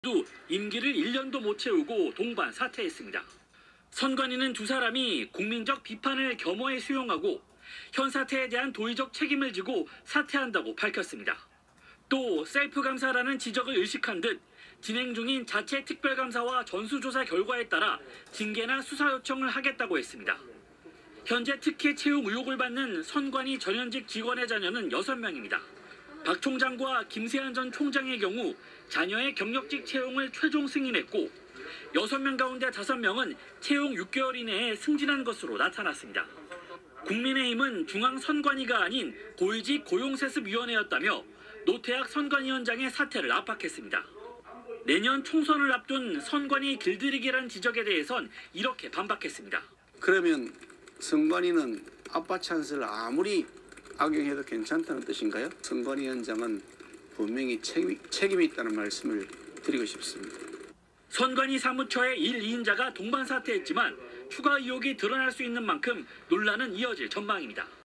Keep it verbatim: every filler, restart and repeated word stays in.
또 임기를 일 년도 못 채우고 동반 사퇴했습니다. 선관위는 두 사람이 국민적 비판을 겸허히 수용하고 현 사태에 대한 도의적 책임을 지고 사퇴한다고 밝혔습니다. 또 셀프 감사라는 지적을 의식한 듯 진행 중인 자체 특별감사와 전수조사 결과에 따라 징계나 수사 요청을 하겠다고 했습니다. 현재 특혜 채용 의혹을 받는 선관위 전현직 직원의 자녀는 여섯 명입니다. 박 총장과 김세한 전 총장의 경우 자녀의 경력직 채용을 최종 승인했고 여섯 명 가운데 다섯 명은 채용 육 개월 이내에 승진한 것으로 나타났습니다. 국민의힘은 중앙선관위가 아닌 고위직 고용세습위원회였다며 노태학 선관위원장의 사퇴를 압박했습니다. 내년 총선을 앞둔 선관위 길들이기란 지적에 대해선 이렇게 반박했습니다. 그러면 선관위는 아빠 찬스를 아무리 악용해도 괜찮다는 뜻인가요? 선관위원장은 분명히 책임, 책임이 있다는 말씀을 드리고 싶습니다. 선관위 사무처의 일, 이인자가 동반 사퇴했지만 추가 의혹이 드러날 수 있는 만큼 논란은 이어질 전망입니다.